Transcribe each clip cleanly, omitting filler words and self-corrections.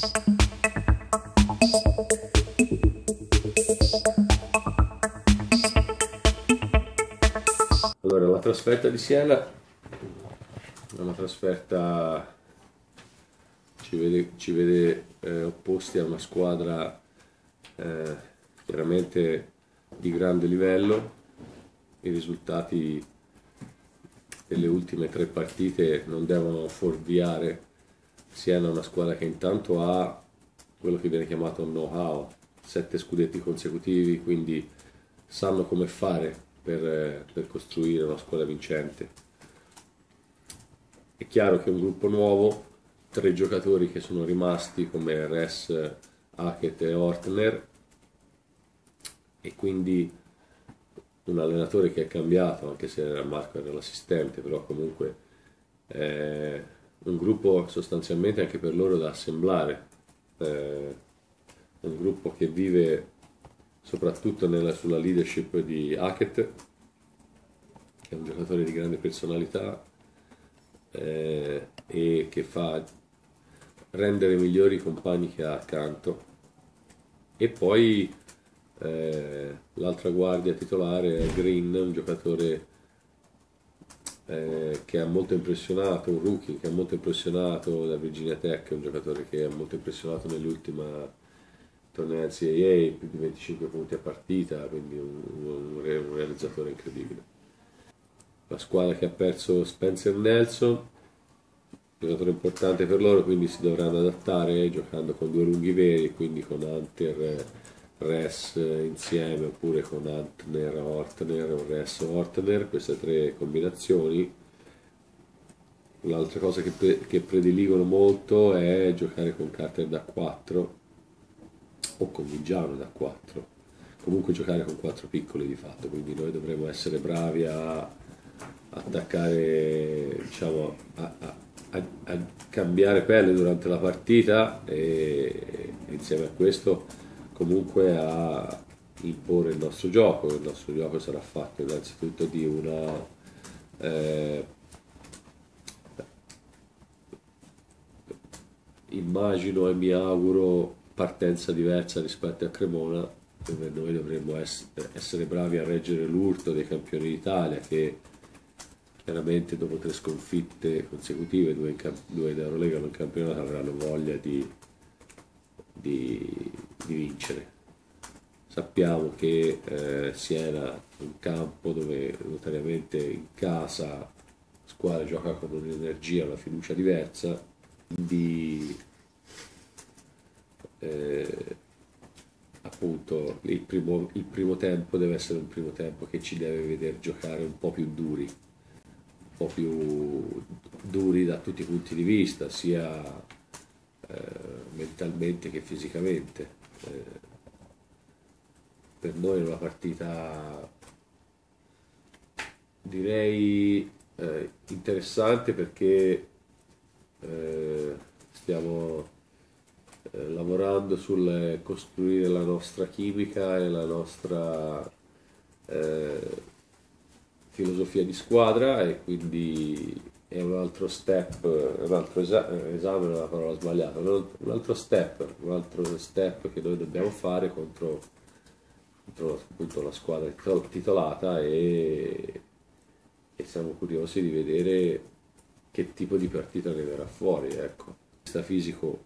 Allora, la trasferta di Siena è una trasferta ci vede opposti a una squadra chiaramente di grande livello. I risultati delle ultime 3 partite non devono fuorviare. Siena è una squadra che intanto ha quello che viene chiamato know-how, 7 scudetti consecutivi, quindi sanno come fare per costruire una squadra vincente. È chiaro che è un gruppo nuovo, 3 giocatori che sono rimasti come Res, Hackett e Ortner, e quindi un allenatore che è cambiato, anche se Marco era l'assistente, però comunque è un gruppo sostanzialmente anche per loro da assemblare, è un gruppo che vive soprattutto sulla leadership di Hackett, che è un giocatore di grande personalità e che fa rendere migliori i compagni che ha accanto. E poi l'altra guardia titolare è Green, un giocatore che ha molto impressionato, un rookie che ha molto impressionato da Virginia Tech, un giocatore che ha molto impressionato nell'ultima torneo NCAA, più di 25 punti a partita, quindi un realizzatore incredibile. La squadra che ha perso Spencer Nelson, giocatore importante per loro, quindi si dovranno adattare giocando con 2 lunghi veri, quindi con Hunter Res insieme, oppure con Hunter Ortner o Res Ortner, queste 3 combinazioni. L'altra cosa che prediligono molto è giocare con Carter da 4 o con Vigiano da 4, comunque giocare con 4 piccoli di fatto, quindi noi dovremo essere bravi a attaccare, diciamo, a cambiare pelle durante la partita e insieme a questo comunque a imporre il nostro gioco. Il nostro gioco sarà fatto innanzitutto di una immagino e mi auguro partenza diversa rispetto a Cremona, dove noi dovremmo essere bravi a reggere l'urto dei campioni d'Italia, che chiaramente dopo 3 sconfitte consecutive, 2 in Eurolega e 1 in campionato, avranno voglia di vincere. Sappiamo che Siena è un campo dove notoriamente in casa la squadra gioca con un'energia, una fiducia diversa, quindi appunto il primo tempo deve essere un primo tempo che ci deve vedere giocare un po' più duri da tutti i punti di vista, sia mentalmente che fisicamente. Per noi è una partita, direi, interessante, perché stiamo lavorando sul costruire la nostra chimica e la nostra filosofia di squadra, e quindi è un altro step, un altro esame è una parola sbagliata, un altro step che noi dobbiamo fare contro appunto la squadra titolata, e siamo curiosi di vedere che tipo di partita ne verrà fuori, ecco. Sta fisico,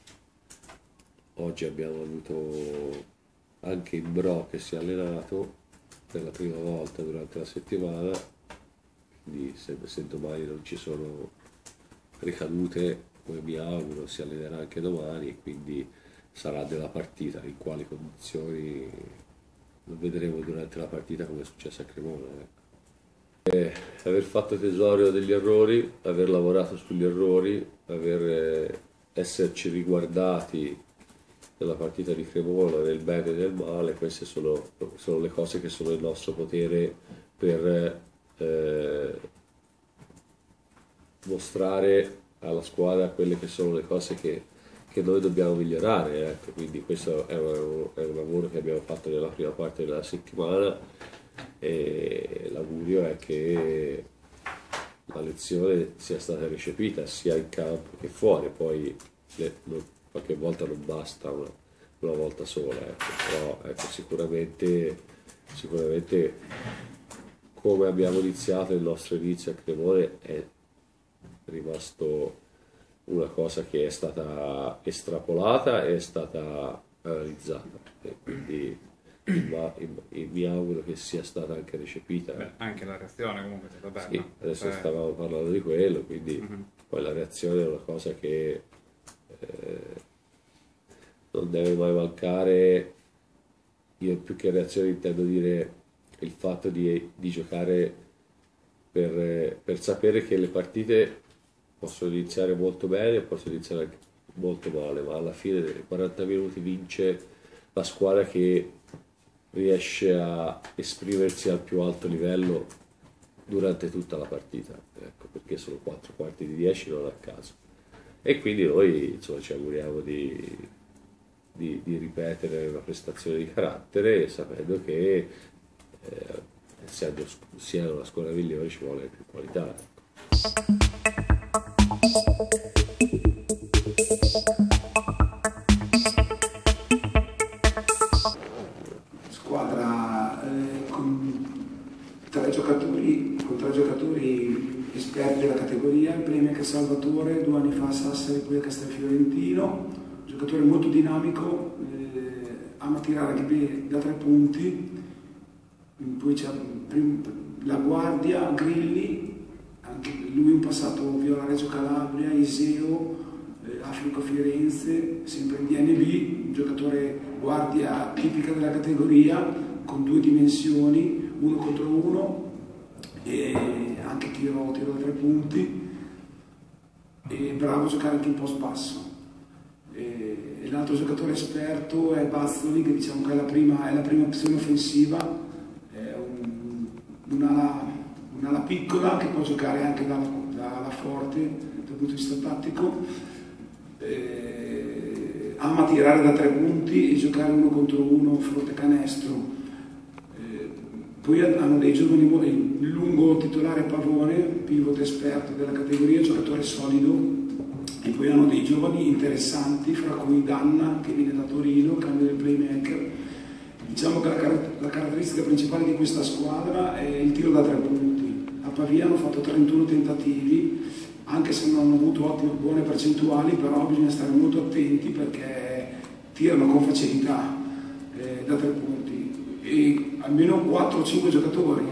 oggi abbiamo avuto anche il Bro che si è allenato per la prima volta durante la settimana, quindi se domani non ci sono ricadute, come mi auguro, si allenerà anche domani, e quindi sarà della partita. In quali condizioni lo vedremo durante la partita, come è successo a Cremona, ecco. Aver fatto tesoro degli errori, aver lavorato sugli errori, esserci riguardati nella partita di Cremona nel bene e nel male, queste sono le cose che sono il nostro potere per mostrare alla squadra quelle che sono le cose che noi dobbiamo migliorare, ecco. Quindi questo è un lavoro che abbiamo fatto nella prima parte della settimana, e l'augurio è che la lezione sia stata recepita sia in campo che fuori. Poi qualche volta non basta una volta sola, ecco. Però ecco, sicuramente come abbiamo iniziato il nostro inizio a Cremone è rimasto una cosa che è stata estrapolata e è stata analizzata, e quindi mi auguro che sia stata anche recepita. Beh, anche la reazione comunque è stata bella. Sì, adesso stavamo parlando di quello, quindi poi la reazione è una cosa che non deve mai mancare. Io più che reazione intendo dire il fatto di giocare per sapere che le partite possono iniziare molto bene o possono iniziare anche molto male, ma alla fine dei 40 minuti vince la squadra che riesce a esprimersi al più alto livello durante tutta la partita, ecco, perché sono 4 quarti di 10 non a caso. E quindi noi insomma, ci auguriamo di ripetere una prestazione di carattere, sapendo che essendo una squadra migliore ci vuole più qualità, ecco. Squadra con tre giocatori esperti della categoria, il Playmaker Salvatore, 2 anni fa a Sassari, poi a Castelfiorentino, giocatore molto dinamico, ama tirare anche bene da 3 punti, poi c'è la guardia, Grilli, anche lui un passato Viola Reggio Calabria, Iseo, Africo Firenze, sempre in DNB, un giocatore guardia tipica della categoria, con 2 dimensioni, 1 contro 1, e anche tiro da 3 punti, e bravo a giocare anche in post basso. E l'altro giocatore esperto è Bazzoli, che diciamo che è la prima opzione offensiva, è un'ala piccola che può giocare anche dalla forte dal punto di vista tattico, ama tirare da 3 punti e giocare 1 contro 1 fronte canestro. Poi hanno dei giovani, il lungo titolare Pavone, pivot esperto della categoria, giocatore solido, e poi hanno dei giovani interessanti, fra cui Danna, che viene da Torino, cambio del playmaker. Diciamo che la caratteristica principale di questa squadra è il tiro da 3 punti. A Pavia hanno fatto 31 tentativi, anche se non hanno avuto buone percentuali, però bisogna stare molto attenti perché tirano con facilità da 3 punti. E almeno 4 o 5 giocatori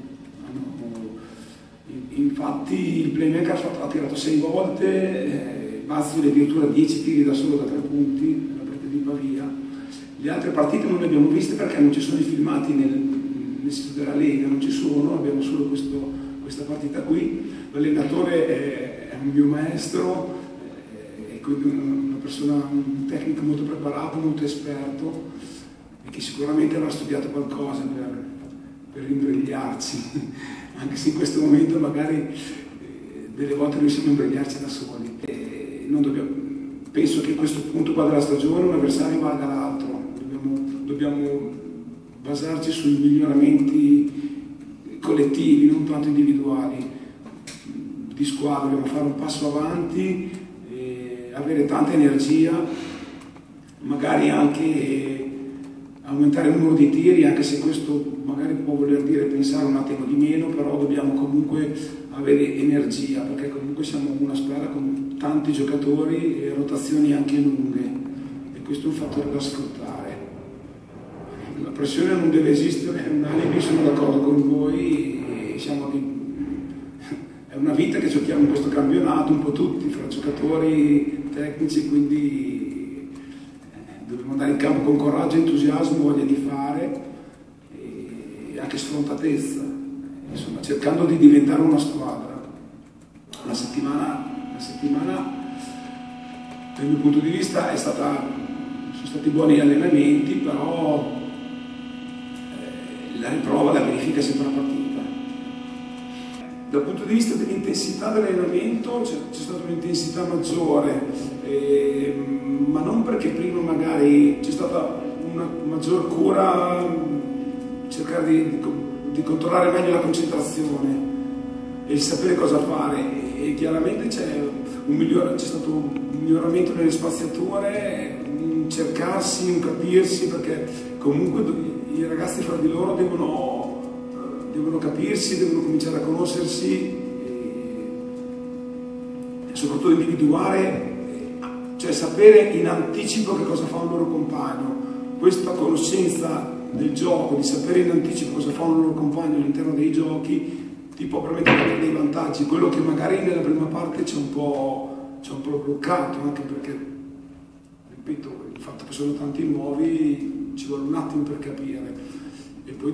infatti il playmaker ha tirato 6 volte, Mazzoli addirittura 10 tiri da solo da 3 punti nella partita di Pavia. Le altre partite non le abbiamo viste perché non ci sono i filmati nel sito della Lega, non ci sono, abbiamo solo questa partita qui. L'allenatore è un mio maestro, è quindi una persona, un tecnico molto preparato, molto esperto, e che sicuramente avrà studiato qualcosa per imbrigliarci, anche se in questo momento magari delle volte riusciamo a imbrigliarci da soli. Penso che a questo punto qua della stagione un avversario valga l'altro, dobbiamo basarci sui miglioramenti collettivi, non tanto individuali, di squadra. Dobbiamo fare un passo avanti, avere tanta energia, magari anche aumentare il numero di tiri, anche se questo magari può voler dire pensare un attimo di meno, però dobbiamo comunque avere energia, perché comunque siamo una squadra con tanti giocatori e rotazioni anche lunghe, e questo è un fattore da sfruttare. La pressione non deve esistere, è un alibi, sono d'accordo con voi, è una vita che giochiamo in questo campionato, un po' tutti, fra giocatori, tecnici, quindi dobbiamo andare in campo con coraggio, entusiasmo, voglia di fare e anche sfrontatezza, insomma, cercando di diventare una squadra. La settimana dal mio punto di vista sono stati buoni allenamenti, però la riprova, la verifica è sempre la partita. Dal punto di vista dell'intensità dell'allenamento c'è stata un'intensità maggiore, ma non perché prima magari c'è stata una maggior cura, cercare di controllare meglio la concentrazione e il sapere cosa fare, e chiaramente c'è c'è stato un miglioramento nelle spaziature, un cercarsi, un capirsi, perché comunque i ragazzi fra di loro devono capirsi, devono cominciare a conoscersi e soprattutto individuare, cioè sapere in anticipo che cosa fa un loro compagno. Questa conoscenza del gioco, di sapere in anticipo cosa fa un loro compagno all'interno dei giochi, ti può permettere dei vantaggi. Quello che magari nella prima parte c'è un po' bloccato, anche perché, ripeto, il fatto che sono tanti nuovi ci vuole un attimo per capire. E poi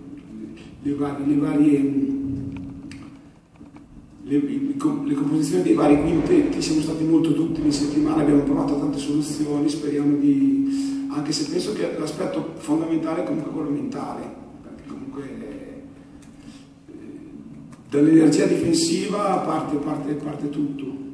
le composizioni dei vari quintetti, siamo stati molto duttili in settimana, abbiamo provato tante soluzioni, speriamo anche se penso che l'aspetto fondamentale è comunque quello mentale, perché comunque dall'energia difensiva parte tutto.